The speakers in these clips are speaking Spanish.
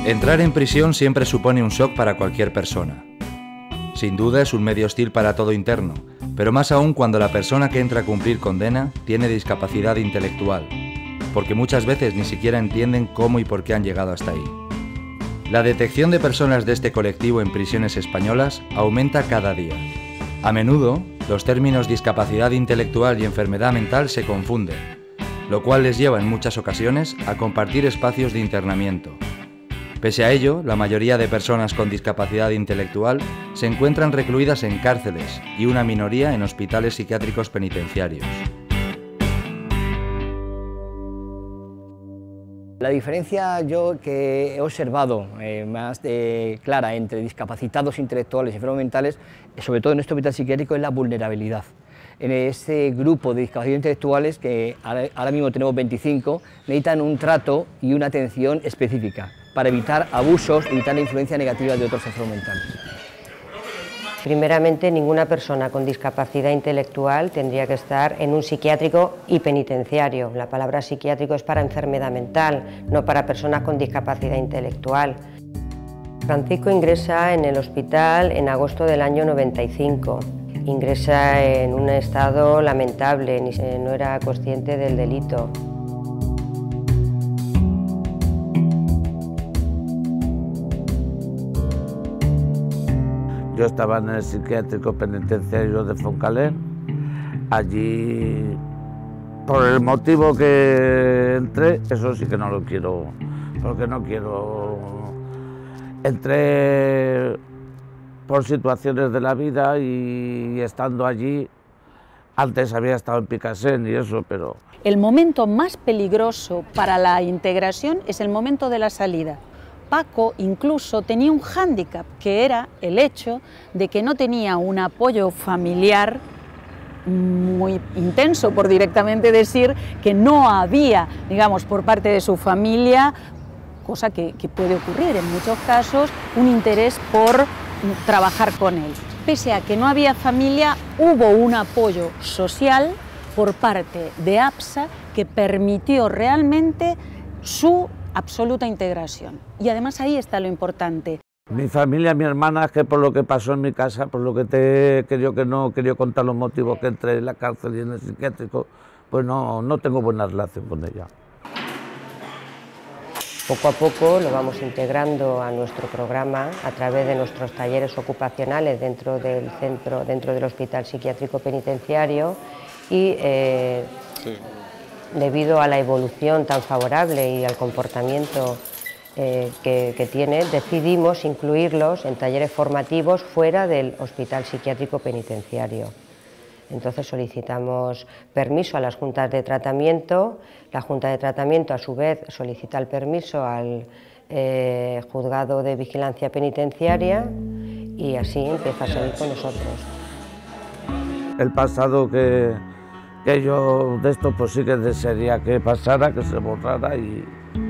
Entrar en prisión siempre supone un shock para cualquier persona. Sin duda es un medio hostil para todo interno, pero más aún cuando la persona que entra a cumplir condena tiene discapacidad intelectual, porque muchas veces ni siquiera entienden cómo y por qué han llegado hasta ahí. La detección de personas de este colectivo en prisiones españolas aumenta cada día. A menudo, los términos discapacidad intelectual y enfermedad mental se confunden, lo cual les lleva en muchas ocasiones a compartir espacios de internamiento. Pese a ello, la mayoría de personas con discapacidad intelectual se encuentran recluidas en cárceles y una minoría en hospitales psiquiátricos penitenciarios. La diferencia que he observado más clara entre discapacitados intelectuales y enfermos mentales, sobre todo en este hospital psiquiátrico, es la vulnerabilidad. En este grupo de discapacidad intelectuales, que ahora mismo tenemos 25, necesitan un trato y una atención específica para evitar abusos, evitar la influencia negativa de otros enfermos mentales. Primeramente, ninguna persona con discapacidad intelectual tendría que estar en un psiquiátrico y penitenciario. La palabra psiquiátrico es para enfermedad mental, no para personas con discapacidad intelectual. Francisco ingresa en el hospital en agosto del año 95. Ingresa en un estado lamentable, no era consciente del delito. Yo estaba en el psiquiátrico penitenciario de Foncalén. Allí, por el motivo que entré, eso sí que no lo quiero, porque no quiero. Entré por situaciones de la vida y estando allí, antes había estado en Picassent y eso, pero... El momento más peligroso para la integración es el momento de la salida. Paco incluso tenía un hándicap, que era el hecho de que no tenía un apoyo familiar muy intenso, por directamente decir que no había, digamos, por parte de su familia, cosa que puede ocurrir en muchos casos, un interés por trabajar con él. Pese a que no había familia, hubo un apoyo social por parte de APSA que permitió realmente su absoluta integración. Y además ahí está lo importante. Mi familia, mi hermana, es que por lo que pasó en mi casa, por lo que que no quería contar los motivos que entré en la cárcel y en el psiquiátrico, pues no tengo buena relación con ella. Poco a poco lo vamos integrando a nuestro programa a través de nuestros talleres ocupacionales dentro del centro, dentro del Hospital Psiquiátrico Penitenciario y debido a la evolución tan favorable y al comportamiento que tiene, decidimos incluirlos en talleres formativos fuera del Hospital Psiquiátrico Penitenciario. Entonces solicitamos permiso a las juntas de tratamiento, la junta de tratamiento a su vez solicita el permiso al juzgado de vigilancia penitenciaria y así empieza a salir con nosotros. El pasado que yo de esto pues sí que desearía que pasara, que se borrara y...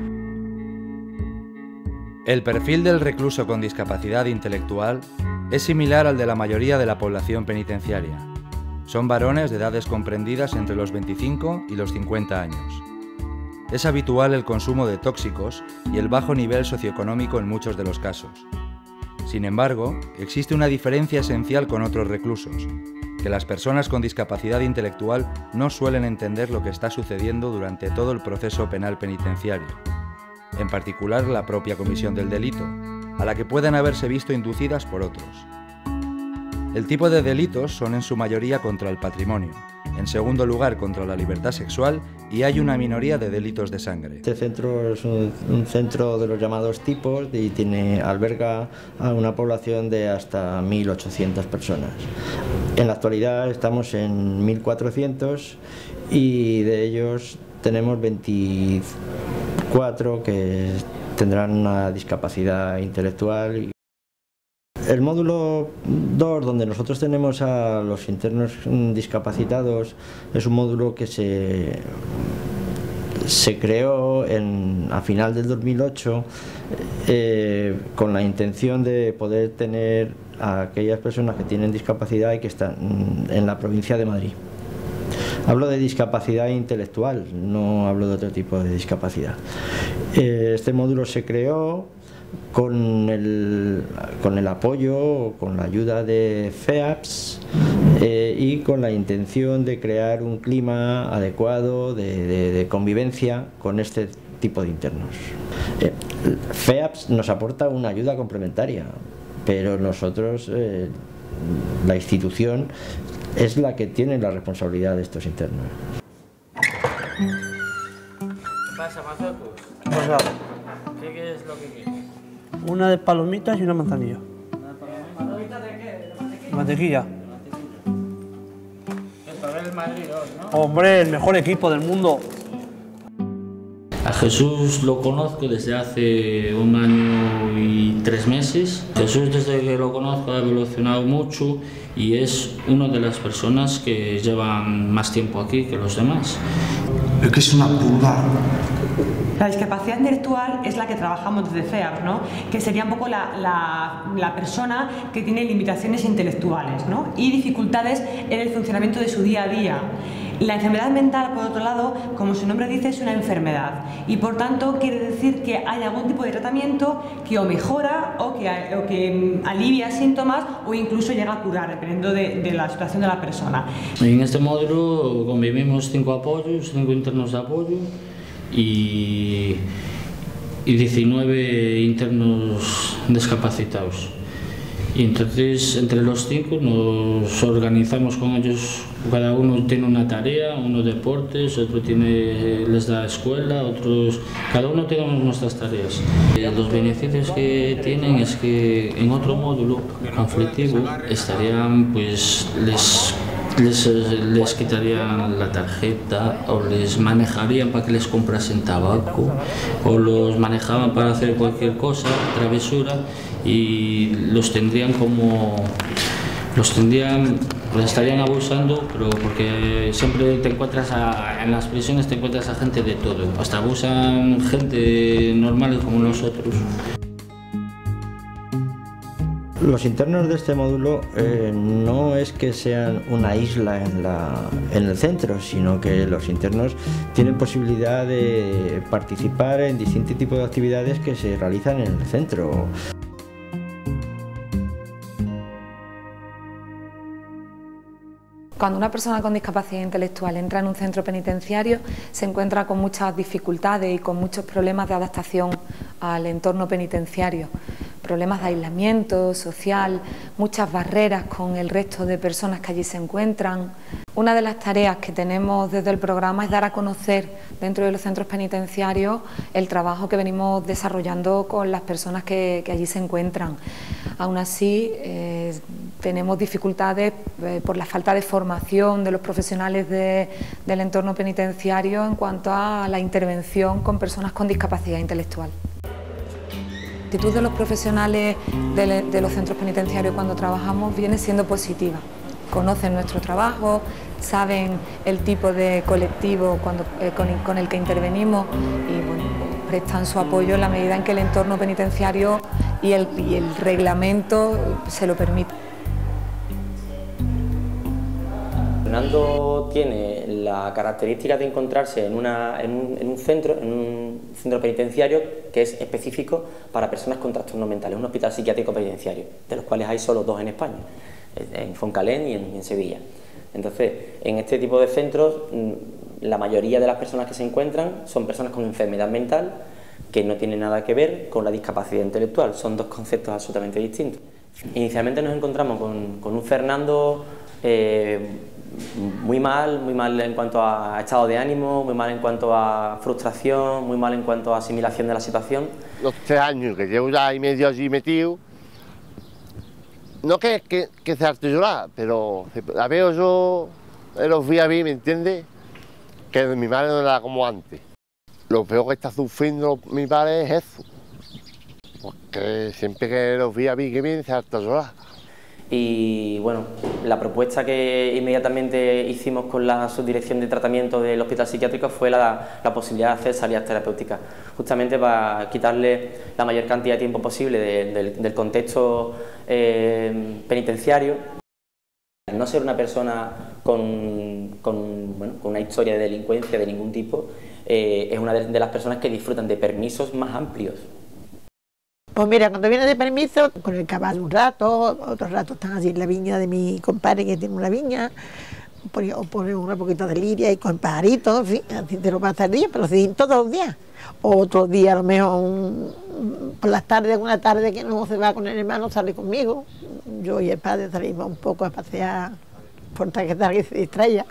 El perfil del recluso con discapacidad intelectual es similar al de la mayoría de la población penitenciaria. Son varones de edades comprendidas entre los 25 y los 50 años. Es habitual el consumo de tóxicos y el bajo nivel socioeconómico en muchos de los casos. Sin embargo, existe una diferencia esencial con otros reclusos, que las personas con discapacidad intelectual no suelen entender lo que está sucediendo durante todo el proceso penal penitenciario, en particular la propia comisión del delito, a la que pueden haberse visto inducidas por otros. El tipo de delitos son en su mayoría contra el patrimonio, en segundo lugar contra la libertad sexual y hay una minoría de delitos de sangre. Este centro es un centro de los llamados tipos y alberga a una población de hasta 1.800 personas. En la actualidad estamos en 1.400 y de ellos tenemos 24 que tendrán una discapacidad intelectual. El módulo 2, donde nosotros tenemos a los internos discapacitados, es un módulo que se creó a final del 2008 con la intención de poder tener a aquellas personas que tienen discapacidad y que están en la provincia de Madrid. Hablo de discapacidad intelectual, no hablo de otro tipo de discapacidad. Este módulo se creó con el apoyo, con la ayuda de FEAPS y con la intención de crear un clima adecuado de convivencia con este tipo de internos. FEAPS nos aporta una ayuda complementaria, pero nosotros, la institución, es la que tiene la responsabilidad de estos internos. ¿Qué pasa, Marcos? ¿Qué es lo que quieres? Una de palomitas y una manzanilla. ¿Palomitas de qué? ¿De Mantequilla. Es para ver el Madrid hoy, ¿no? Hombre, el mejor equipo del mundo. A Jesús lo conozco desde hace 1 año y 3 meses. Jesús, desde que lo conozco, ha evolucionado mucho y es una de las personas que llevan más tiempo aquí que los demás. Es que es una pulga. La discapacidad intelectual es la que trabajamos desde FEAPS, ¿no? Que sería un poco la persona que tiene limitaciones intelectuales, ¿no? Y dificultades en el funcionamiento de su día a día. La enfermedad mental, por otro lado, como su nombre dice, es una enfermedad y por tanto quiere decir que hay algún tipo de tratamiento que o mejora o que alivia síntomas o incluso llega a curar, dependiendo de la situación de la persona. En este módulo convivimos 5 apoyos, 5 internos de apoyo y 19 internos discapacitados. Y entonces entre los 5 nos organizamos con ellos, cada uno tiene una tarea, uno deportes, otro les da escuela, otros, cada uno tenemos nuestras tareas. Los beneficios que tienen es que en otro módulo conflictivo estarían, pues les quitarían la tarjeta o les manejarían para que les comprasen tabaco o los manejaban para hacer cualquier cosa, travesura, y los estarían abusando, pero porque siempre te encuentras en las prisiones te encuentras a gente de todo, hasta abusan gente normal como nosotros. Los internos de este módulo no es que sean una isla en el centro, sino que los internos tienen posibilidad de participar en distintos tipos de actividades que se realizan en el centro. Cuando una persona con discapacidad intelectual entra en un centro penitenciario, se encuentra con muchas dificultades y con muchos problemas de adaptación al entorno penitenciario. Problemas de aislamiento social, muchas barreras con el resto de personas que allí se encuentran. Una de las tareas que tenemos desde el programa es dar a conocer dentro de los centros penitenciarios el trabajo que venimos desarrollando con las personas que allí se encuentran. Aún así, tenemos dificultades por la falta de formación de los profesionales del entorno penitenciario en cuanto a la intervención con personas con discapacidad intelectual. La actitud de los profesionales de los centros penitenciarios cuando trabajamos viene siendo positiva. Conocen nuestro trabajo, saben el tipo de colectivo con el que intervenimos y bueno, prestan su apoyo en la medida en que el entorno penitenciario y el reglamento se lo permiten. Fernando tiene la característica de encontrarse en un centro penitenciario que es específico para personas con trastornos mentales, un hospital psiquiátrico penitenciario, de los cuales hay solo 2 en España, en Foncalén y en Sevilla. Entonces, en este tipo de centros, la mayoría de las personas que se encuentran son personas con enfermedad mental que no tienen nada que ver con la discapacidad intelectual, son 2 conceptos absolutamente distintos. Inicialmente nos encontramos con un Fernando muy mal en cuanto a estado de ánimo, muy mal en cuanto a frustración, muy mal en cuanto a asimilación de la situación. Los 3 años que llevo ya y medio allí metido, no que se harte llorar, pero la veo yo, los vi a mí, ¿me entiendes? Que mi madre no era como antes. Lo peor que está sufriendo mi padre es eso, porque siempre que los vi a mí que viene se harte llorar. Y bueno, la propuesta que inmediatamente hicimos con la subdirección de tratamiento del hospital psiquiátrico fue la posibilidad de hacer salidas terapéuticas, justamente para quitarle la mayor cantidad de tiempo posible del contexto penitenciario. No ser una persona con una historia de delincuencia de ningún tipo es una de las personas que disfrutan de permisos más amplios. Pues mira, cuando viene de permiso, con el caballo un rato, otro rato están allí en la viña de mi compadre que tiene una viña, o pone un poquito de liria y con pajaritos, en fin, así te lo pasa el día, pero sí, todos los días. O otro día a lo mejor por las tardes, una tarde que no se va con el hermano, sale conmigo. Yo y el padre salimos un poco a pasear por tal que se distraiga.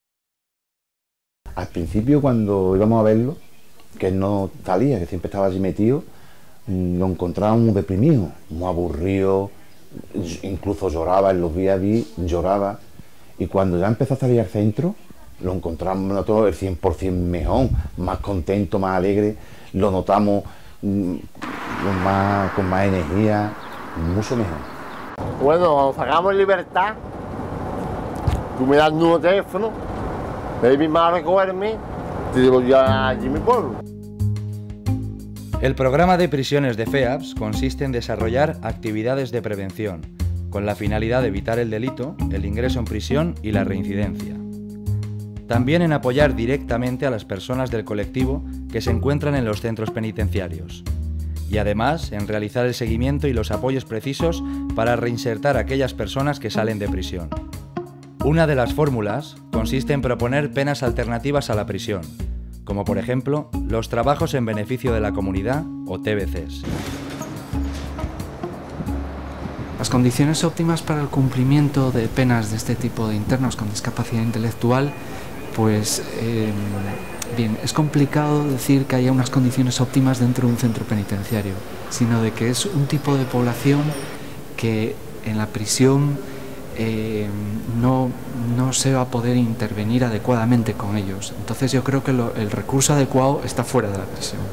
Al principio, cuando íbamos a verlo, que él no salía, que siempre estaba allí metido, lo encontraba muy deprimido, muy aburrido, incluso lloraba en los VIA-B, lloraba. Y cuando ya empezó a salir al centro, lo encontramos nosotros el 100% mejor, más contento, más alegre, lo notamos con más energía, mucho mejor. Bueno, cuando sacamos libertad, tú me das un nuevo teléfono, me di mi madre a recogerme, te digo yo allí en mi pueblo. El programa de prisiones de FEAPS consiste en desarrollar actividades de prevención, con la finalidad de evitar el delito, el ingreso en prisión y la reincidencia. También en apoyar directamente a las personas del colectivo que se encuentran en los centros penitenciarios. Y además en realizar el seguimiento y los apoyos precisos para reinsertar a aquellas personas que salen de prisión. Una de las fórmulas consiste en proponer penas alternativas a la prisión, como por ejemplo los trabajos en beneficio de la comunidad o TBCs. Las condiciones óptimas para el cumplimiento de penas de este tipo de internos con discapacidad intelectual, pues bien, es complicado decir que haya unas condiciones óptimas dentro de un centro penitenciario, sino de que es un tipo de población que en la prisión no se va a poder intervenir adecuadamente con ellos. Entonces yo creo que el recurso adecuado está fuera de la prisión.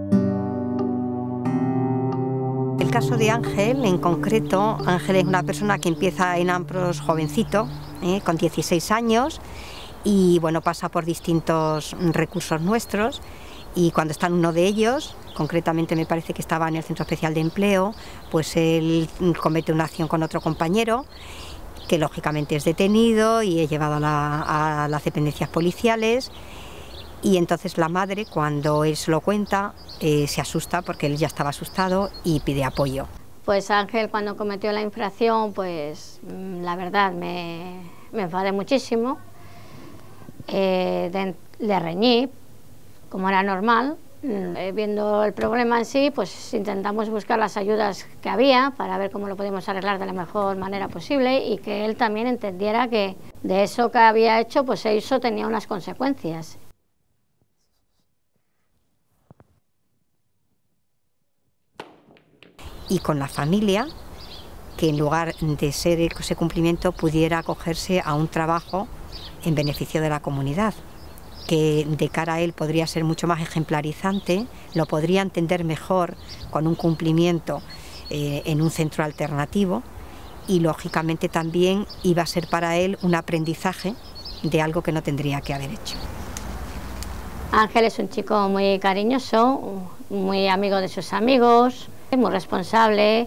El caso de Ángel, en concreto, Ángel es una persona que empieza en Ampros jovencito, con 16 años, y bueno, pasa por distintos recursos nuestros, y cuando está en uno de ellos, concretamente me parece que estaba en el Centro Especial de Empleo, pues él comete una acción con otro compañero, que lógicamente es detenido y es llevado a las dependencias policiales. Y entonces la madre, cuando él se lo cuenta, se asusta porque él ya estaba asustado y pide apoyo. Pues Ángel, cuando cometió la infracción, pues la verdad me enfadé muchísimo, le reñí, como era normal. Viendo el problema en sí, pues intentamos buscar las ayudas que había para ver cómo lo podíamos arreglar de la mejor manera posible y que él también entendiera que de eso que había hecho, pues eso tenía unas consecuencias. Y con la familia, que en lugar de ser ese cumplimiento pudiera acogerse a un trabajo en beneficio de la comunidad, que de cara a él podría ser mucho más ejemplarizante, lo podría entender mejor con un cumplimiento en un centro alternativo y lógicamente también iba a ser para él un aprendizaje de algo que no tendría que haber hecho. Ángel es un chico muy cariñoso, muy amigo de sus amigos, muy responsable,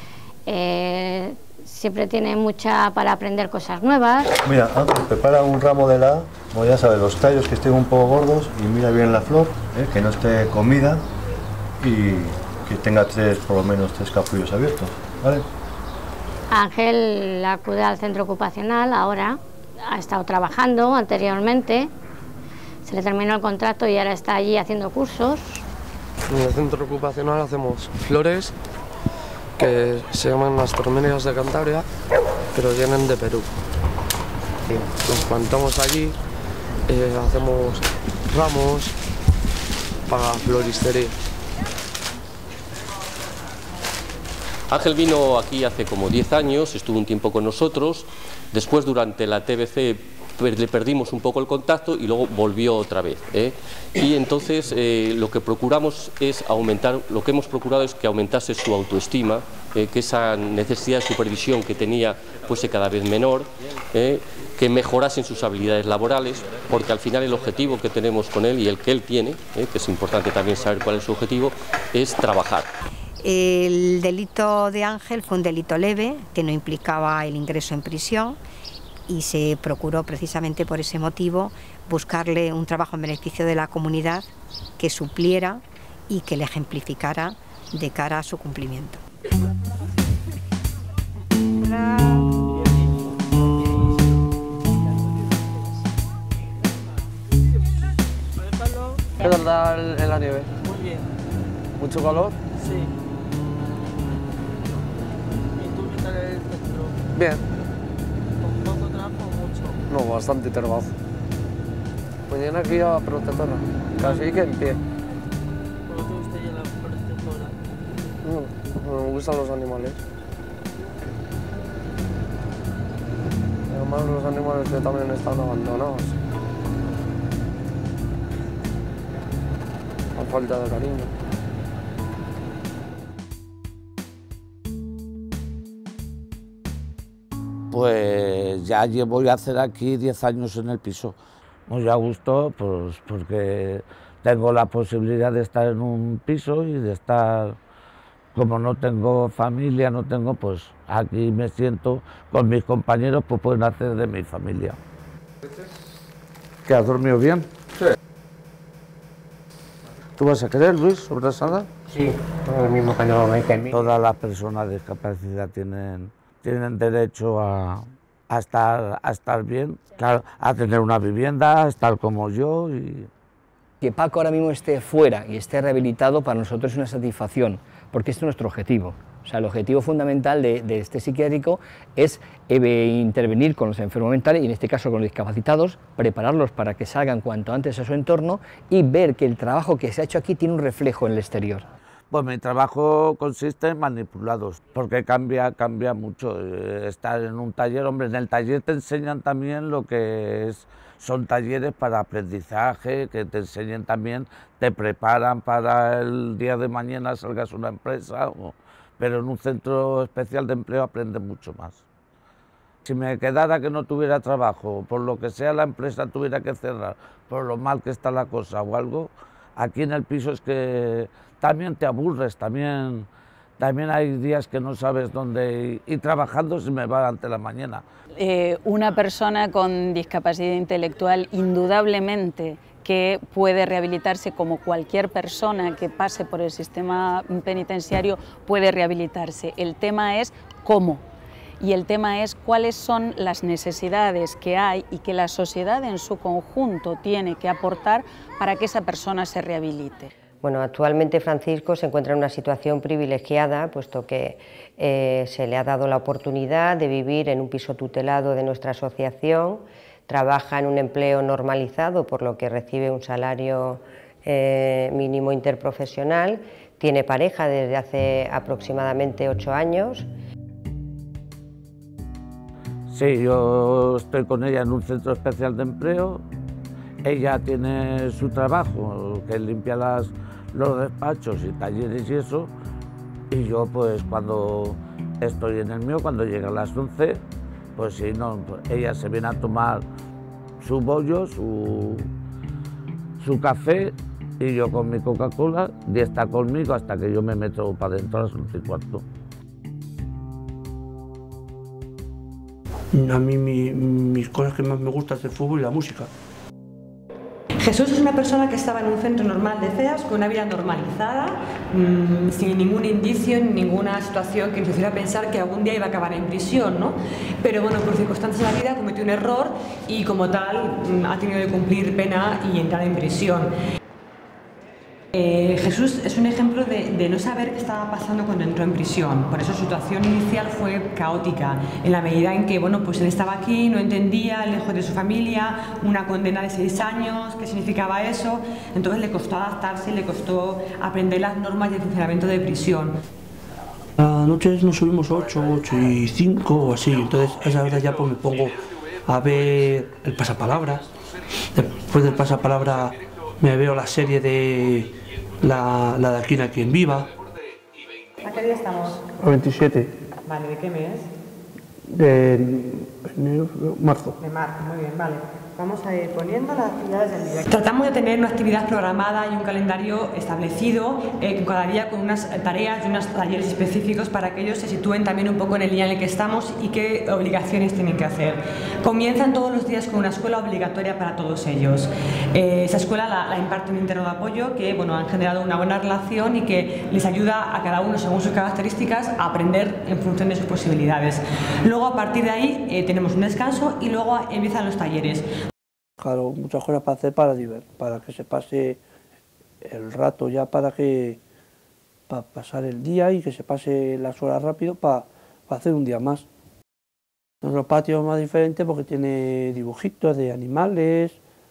siempre tiene mucha para aprender cosas nuevas. Mira, Ángel prepara un ramo de la, como ya sabes, los tallos que estén un poco gordos y mira bien la flor, que no esté comida y que tenga por lo menos tres capullos abiertos, ¿vale? Ángel acude al centro ocupacional ahora, ha estado trabajando anteriormente, se le terminó el contrato y ahora está allí haciendo cursos. En el centro ocupacional hacemos flores que se llaman las tormenias de Cantabria, pero vienen de Perú. Las plantamos allí, hacemos ramos para floristería. Ángel vino aquí hace como 10 años, estuvo un tiempo con nosotros, después durante la TBC le perdimos un poco el contacto y luego volvió otra vez, Y entonces lo que procuramos es aumentar, lo que hemos procurado es que aumentase su autoestima, que esa necesidad de supervisión que tenía fuese cada vez menor, que mejorasen sus habilidades laborales, porque al final el objetivo que tenemos con él y el que él tiene, que es importante también saber cuál es su objetivo, es trabajar. El delito de Ángel fue un delito leve, que no implicaba el ingreso en prisión, y se procuró precisamente por ese motivo buscarle un trabajo en beneficio de la comunidad que supliera y que le ejemplificara de cara a su cumplimiento. ¿Qué tal da en la nieve? Muy bien. ¿Mucho calor? Sí. ¿Y tú qué tal el centro? Bien. ¿Con poco trabajo o mucho? No, bastante trabajo. Mañana aquí a protectora, casi que en pie. ¿Por qué te gusta ir a la protectora? Me gustan los animales. Y además los animales que también están abandonados. A falta de cariño. Pues ya voy a hacer aquí 10 años en el piso. Muy a gusto, pues porque tengo la posibilidad de estar en un piso y de estar, como no tengo familia, pues aquí me siento con mis compañeros, pues pueden hacer de mi familia. ¿Qué, has dormido bien? Sí. ¿Tú vas a querer, Luis, sobrasada? Sí, lo mismo que no me que Todas las personas de discapacidad tienen derecho a estar bien, claro, a tener una vivienda, a estar como yo. Que Paco ahora mismo esté fuera y esté rehabilitado para nosotros es una satisfacción, porque este es nuestro objetivo. O sea, el objetivo fundamental de este psiquiátrico es intervenir con los enfermos mentales, y en este caso con los discapacitados, prepararlos para que salgan cuanto antes a su entorno y ver que el trabajo que se ha hecho aquí tiene un reflejo en el exterior. Pues mi trabajo consiste en manipulados, porque cambia mucho. Estar en un taller, hombre, en el taller te enseñan también lo que son talleres para aprendizaje, que te enseñan también, te preparan para el día de mañana salgas a una empresa, pero en un centro especial de empleo aprendes mucho más. Si me quedara que no tuviera trabajo, por lo que sea la empresa tuviera que cerrar, por lo mal que está la cosa o algo, aquí en el piso es que también te aburres, también hay días que no sabes dónde ir, y trabajando se me va ante la mañana. Una persona con discapacidad intelectual indudablemente que puede rehabilitarse como cualquier persona que pase por el sistema penitenciario puede rehabilitarse. El tema es cómo. Y el tema es cuáles son las necesidades que hay y que la sociedad en su conjunto tiene que aportar para que esa persona se rehabilite. Bueno, actualmente Francisco se encuentra en una situación privilegiada, puesto que se le ha dado la oportunidad de vivir en un piso tutelado de nuestra asociación, trabaja en un empleo normalizado, por lo que recibe un salario mínimo interprofesional, tiene pareja desde hace aproximadamente 8 años. Sí, yo estoy con ella en un centro especial de empleo. Ella tiene su trabajo, que limpia los despachos y talleres y eso, y yo pues cuando estoy en el mío, cuando llega a las 11, pues si no, pues ella se viene a tomar su bollo, su café, y yo con mi Coca-Cola, y está conmigo hasta que yo me meto para adentro a las 11:15. A mí mis cosas que más me gustan es el fútbol y la música. Jesús es una persona que estaba en un centro normal de CEAS con una vida normalizada, sin ningún indicio, ninguna situación que nos hiciera pensar que algún día iba a acabar en prisión, ¿no? Pero bueno, por circunstancias de la vida cometió un error y como tal ha tenido que cumplir pena y entrar en prisión. Jesús es un ejemplo de no saber qué estaba pasando cuando entró en prisión, por eso su situación inicial fue caótica, en la medida en que bueno, pues él estaba aquí, no entendía, lejos de su familia, una condena de 6 años, qué significaba eso, entonces le costó adaptarse, le costó aprender las normas y el funcionamiento de prisión. A noches nos subimos 8:05 o así, entonces a esa hora ya pues me pongo a ver el pasapalabra, después del pasapalabra me veo la serie de la de Aquí no hay quien viva. ¿A qué día estamos? 27. Vale, ¿de qué mes? De enero, marzo. De marzo, muy bien, vale. Vamos a ir poniendo las actividades del día. Tratamos de tener una actividad programada y un calendario establecido cada día con unas tareas y unos talleres específicos para que ellos se sitúen también un poco en el día en el que estamos y qué obligaciones tienen que hacer. Comienzan todos los días con una escuela obligatoria para todos ellos. Esa escuela la imparte un interno de apoyo que han generado una buena relación y que les ayuda a cada uno según sus características a aprender en función de sus posibilidades. Luego a partir de ahí tenemos un descanso y luego empiezan los talleres. Claro, muchas cosas para hacer para que se pase el rato ya, para pasar el día y que se pase las horas rápido para hacer un día más. Nuestro patio es más diferente porque tiene dibujitos de animales.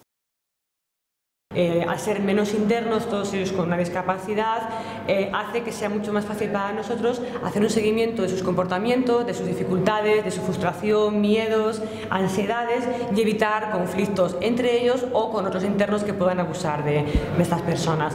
Al ser menos internos, todos ellos con una discapacidad, hace que sea mucho más fácil para nosotros hacer un seguimiento de sus comportamientos, de sus dificultades, de su frustración, miedos, ansiedades y evitar conflictos entre ellos o con otros internos que puedan abusar de estas personas.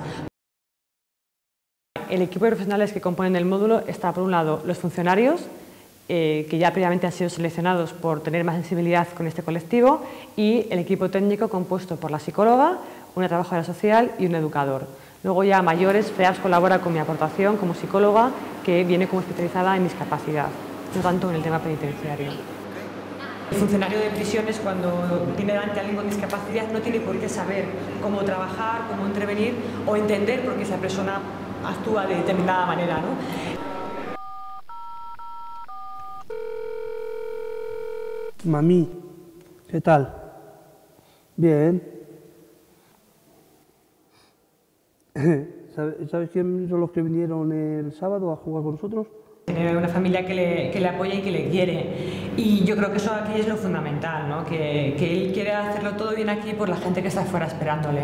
El equipo de profesionales que componen el módulo está, por un lado, los funcionarios, que ya previamente han sido seleccionados por tener más sensibilidad con este colectivo, y el equipo técnico compuesto por la psicóloga, una trabajadora social y un educador. Luego ya a mayores, FEAPS colabora con mi aportación como psicóloga, que viene como especializada en discapacidad, no tanto en el tema penitenciario. El funcionario de prisiones, cuando tiene delante a alguien con discapacidad, no tiene por qué saber cómo trabajar, cómo intervenir o entender por qué esa persona actúa de determinada manera, ¿no? Mami, ¿qué tal? Bien. ¿Sabes quién son los que vinieron el sábado a jugar con nosotros? Tener una familia que le apoya y que le quiere. Y yo creo que eso aquí es lo fundamental, ¿no? Que él quiere hacerlo todo bien aquí por la gente que está fuera esperándole.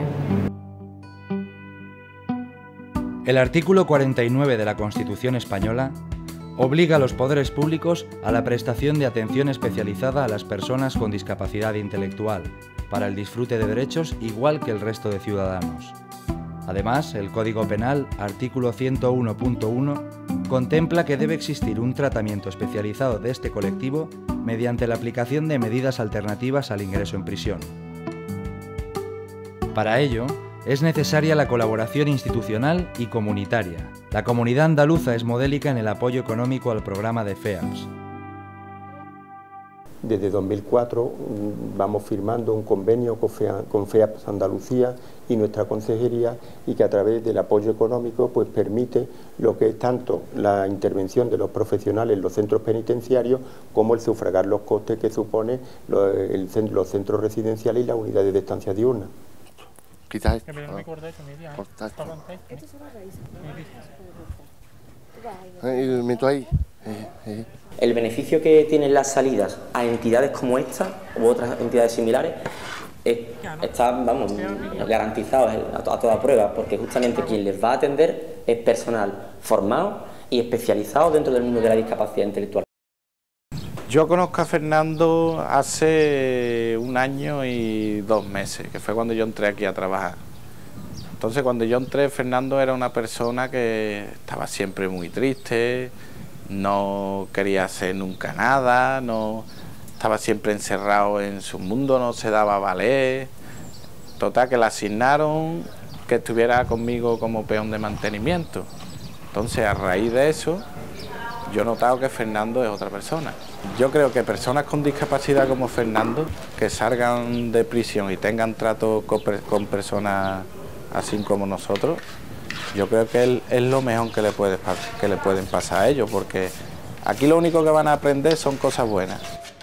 El artículo 49 de la Constitución española obliga a los poderes públicos a la prestación de atención especializada a las personas con discapacidad intelectual, para el disfrute de derechos igual que el resto de ciudadanos. Además, el Código Penal, artículo 101.1, contempla que debe existir un tratamiento especializado de este colectivo mediante la aplicación de medidas alternativas al ingreso en prisión. Para ello, es necesaria la colaboración institucional y comunitaria. La comunidad andaluza es modélica en el apoyo económico al programa de FEAPS. Desde 2004 vamos firmando un convenio con FEAPS Andalucía y nuestra consejería, y que a través del apoyo económico pues permite lo que es tanto la intervención de los profesionales en los centros penitenciarios como el sufragar los costes que supone los centros residenciales y las unidades de estancia diurna. Quizás esto. Meto ahí. El beneficio que tienen las salidas a entidades como esta u otras entidades similares está, vamos, garantizado a toda prueba, porque justamente quien les va a atender es personal formado y especializado dentro del mundo de la discapacidad intelectual. Yo conozco a Fernando hace 1 año y 2 meses, que fue cuando yo entré aquí a trabajar. Entonces, cuando yo entré, Fernando era una persona que estaba siempre muy triste, no quería hacer nunca nada, no estaba siempre encerrado en su mundo, no se daba a valer. Total, que le asignaron que estuviera conmigo como peón de mantenimiento. Entonces, a raíz de eso, yo he notado que Fernando es otra persona. Yo creo que personas con discapacidad como Fernando, que salgan de prisión y tengan trato con personas así como nosotros, yo creo que es lo mejor que le pueden pasar a ellos, porque aquí lo único que van a aprender son cosas buenas.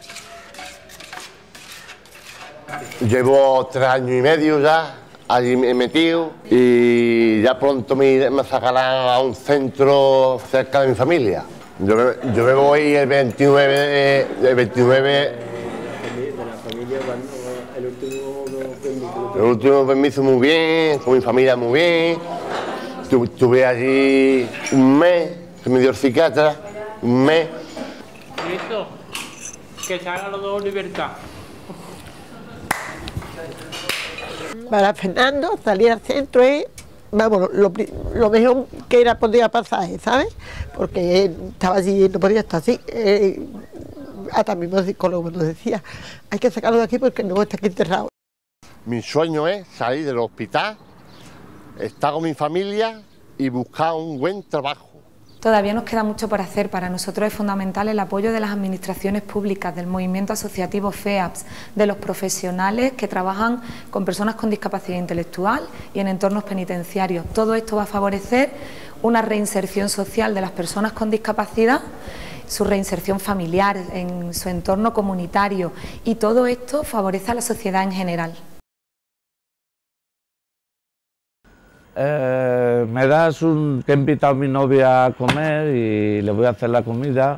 Llevo 3 años y medio ya allí metido, y ya pronto me sacarán a un centro cerca de mi familia. Yo me voy el 29... El último permiso muy bien, con mi familia muy bien. Estuve allí 1 mes, que me dio el psiquiatra, 1 mes. Listo, que salgan los 2 libertad. Para Fernando, salir al centro es, vamos, lo mejor que podía pasar, ¿sabes? Porque él estaba allí, no podía estar así. Hasta el mismo psicólogo nos decía, hay que sacarlo de aquí porque no está aquí enterrado. Mi sueño es salir del hospital, estar con mi familia y buscar un buen trabajo. Todavía nos queda mucho por hacer. Para nosotros es fundamental el apoyo de las administraciones públicas, del movimiento asociativo FEAPS, de los profesionales que trabajan con personas con discapacidad intelectual y en entornos penitenciarios. Todo esto va a favorecer una reinserción social de las personas con discapacidad, su reinserción familiar, en su entorno comunitario, y todo esto favorece a la sociedad en general. Me das que he invitado a mi novia a comer y le voy a hacer la comida.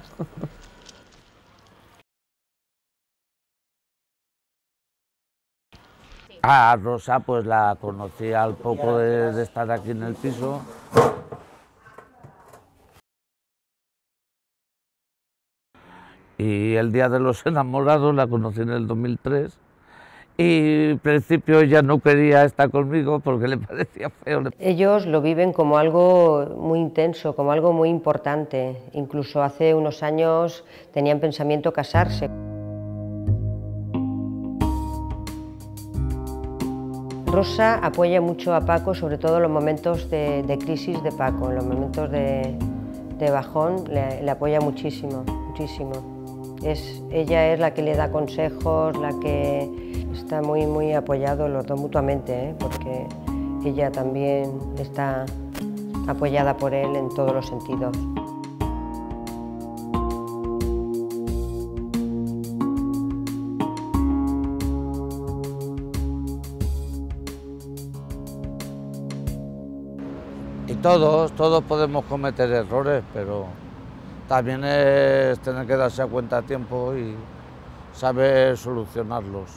A Rosa pues la conocí al poco de estar aquí en el piso. Y el Día de los Enamorados la conocí en el 2003. Y al principio ella no quería estar conmigo porque le parecía feo. Ellos lo viven como algo muy intenso, como algo muy importante. Incluso hace unos años tenían pensamiento casarse. Rosa apoya mucho a Paco, sobre todo en los momentos de crisis de Paco, en los momentos de bajón le apoya muchísimo, muchísimo. Ella es la que le da consejos, la que está muy apoyado los dos mutuamente, porque ella también está apoyada por él en todos los sentidos. Y todos podemos cometer errores, pero también es tener que darse cuenta a tiempo y saber solucionarlos.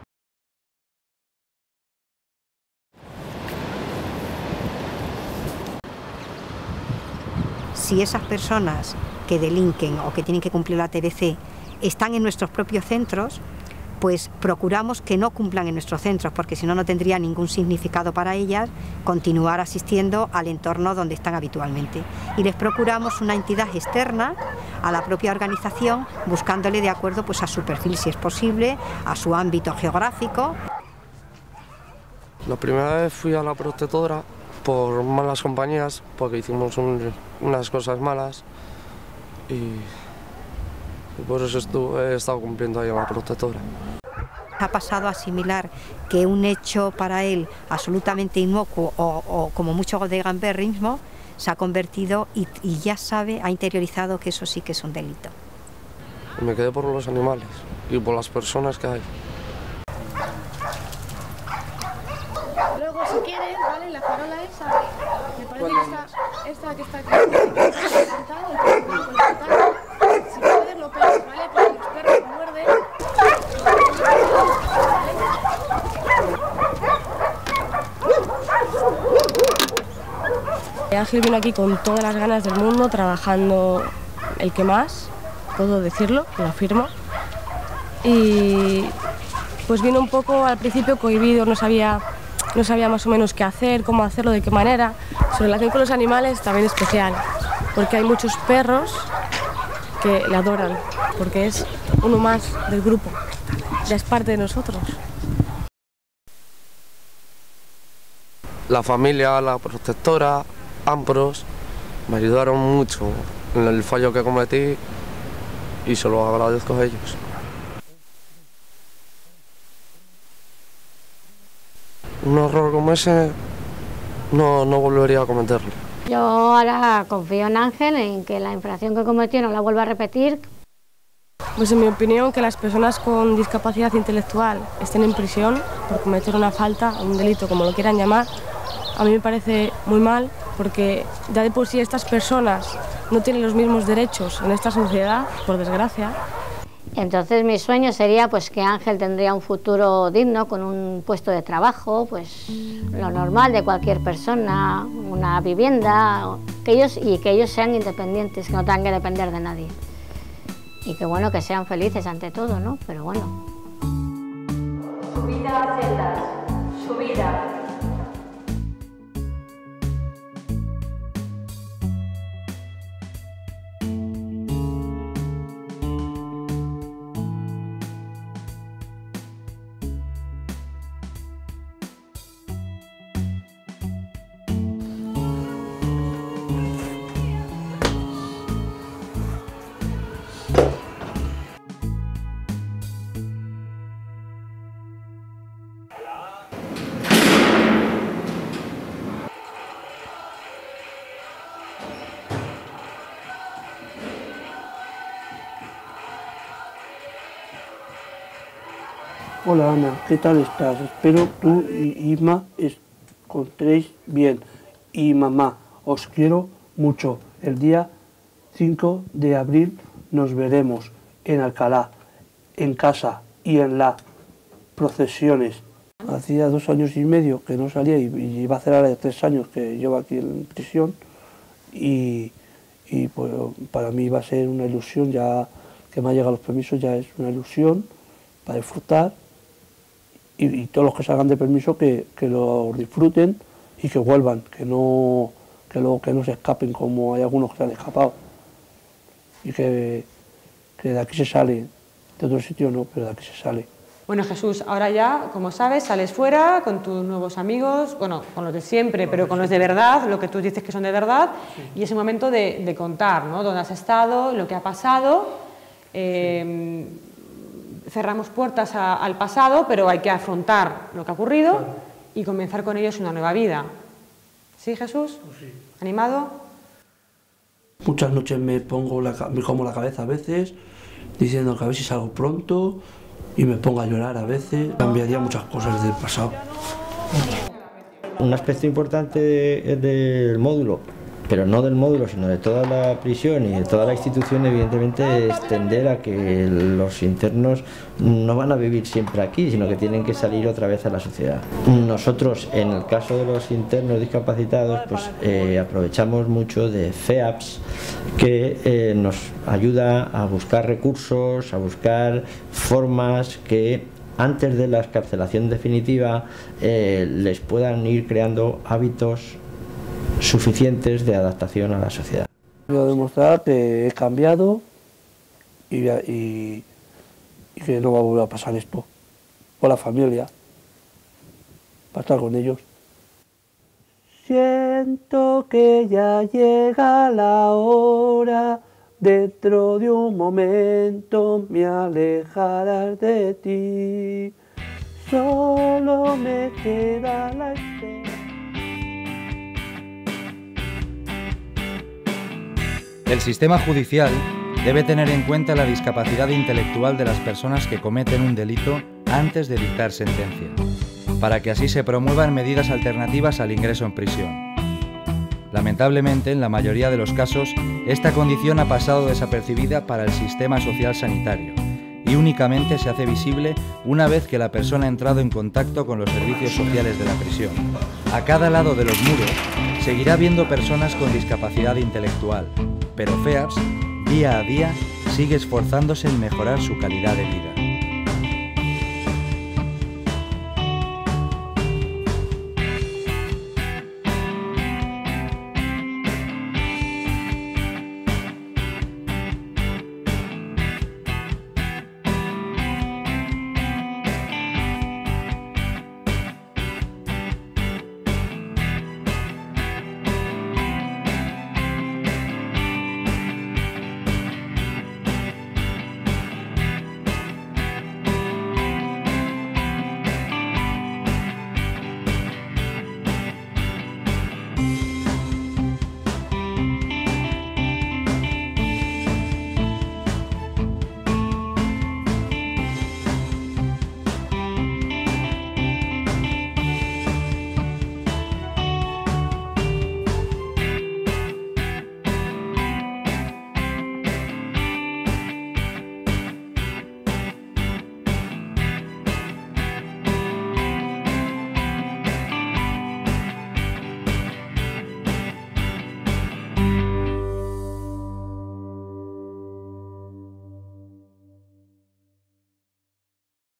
Si esas personas que delinquen o que tienen que cumplir la TBC están en nuestros propios centros, pues procuramos que no cumplan en nuestros centros, porque si no, no tendría ningún significado para ellas continuar asistiendo al entorno donde están habitualmente. Y les procuramos una entidad externa a la propia organización, buscándole de acuerdo pues, a su perfil, si es posible, a su ámbito geográfico. La primera vez fui a la protectora por malas compañías, porque hicimos unas cosas malas y por eso he estado cumpliendo ahí en la protectora. Ha pasado a asimilar que un hecho para él absolutamente inocuo o como mucho de gamberrismo se ha convertido y ya sabe, ha interiorizado que eso sí que es un delito. Me quedé por los animales y por las personas que hay. Luego, si quieres, ¿vale? La farola esa, me parece que esta que está aquí, levantado, si puedes lo pegas, ¿vale? Porque los perros muerden. Ángel vino aquí con todas las ganas del mundo, trabajando el que más, puedo decirlo, lo afirmo. Y pues vino un poco al principio cohibido, no sabía más o menos qué hacer, cómo hacerlo, de qué manera. Su relación con los animales también es especial, porque hay muchos perros que le adoran, porque es uno más del grupo, ya es parte de nosotros. La familia, la protectora, Ampros, me ayudaron mucho en el fallo que cometí y se lo agradezco a ellos. Un error como ese no volvería a cometerlo. Yo ahora confío en Ángel, en que la infracción que cometió no la vuelva a repetir. Pues en mi opinión, que las personas con discapacidad intelectual estén en prisión por cometer una falta, un delito, como lo quieran llamar, a mí me parece muy mal, porque ya de por sí estas personas no tienen los mismos derechos en esta sociedad, por desgracia. Entonces mi sueño sería pues que Ángel tendría un futuro digno, con un puesto de trabajo, pues lo normal de cualquier persona, una vivienda, que ellos sean independientes, que no tengan que depender de nadie. Y que bueno, que sean felices ante todo, ¿no? Pero bueno. Subida a celdas, subida. Hola Ana, ¿qué tal estás? Espero tú y Ima encontréis bien. Y mamá, os quiero mucho. El día 5 de abril nos veremos en Alcalá, en casa y en las procesiones. Hacía 2 años y medio que no salía y iba a hacer ahora 3 años que llevo aquí en prisión y pues para mí va a ser una ilusión, ya que me han llegado los permisos, ya es una ilusión para disfrutar y todos los que salgan de permiso que lo disfruten y que vuelvan, que no se escapen como hay algunos que se han escapado y que de aquí se sale, de otro sitio no, pero de aquí se sale. Bueno, Jesús, ahora ya, como sabes, sales fuera con tus nuevos amigos, bueno, con los de siempre, pero con los de verdad, lo que tú dices que son de verdad, y es un momento de contar, ¿no?, dónde has estado, lo que ha pasado. Cerramos puertas al pasado, pero hay que afrontar lo que ha ocurrido y comenzar con ellos una nueva vida. ¿Sí, Jesús? Sí. ¿Animado? Muchas noches me como la cabeza a veces, diciendo que a ver si salgo pronto, y me pongo a llorar a veces. Cambiaría muchas cosas del pasado. Un aspecto importante del módulo, pero no del módulo, sino de toda la prisión y de toda la institución, evidentemente, es tender a que los internos no van a vivir siempre aquí, sino que tienen que salir otra vez a la sociedad. Nosotros, en el caso de los internos discapacitados, pues aprovechamos mucho de FEAPS, que nos ayuda a buscar recursos, a buscar formas que antes de la excarcelación definitiva les puedan ir creando hábitos suficientes de adaptación a la sociedad. Quiero demostrar que he cambiado y que no va a volver a pasar esto. Por la familia, para estar con ellos. Siento que ya llega la hora, dentro de un momento me alejarás de ti. Solo me queda la espera. El sistema judicial debe tener en cuenta la discapacidad intelectual de las personas que cometen un delito antes de dictar sentencia, para que así se promuevan medidas alternativas al ingreso en prisión. Lamentablemente, en la mayoría de los casos, esta condición ha pasado desapercibida para el sistema social sanitario y únicamente se hace visible una vez que la persona ha entrado en contacto con los servicios sociales de la prisión. A cada lado de los muros seguirá habiendo personas con discapacidad intelectual, pero FEAPS, día a día, sigue esforzándose en mejorar su calidad de vida.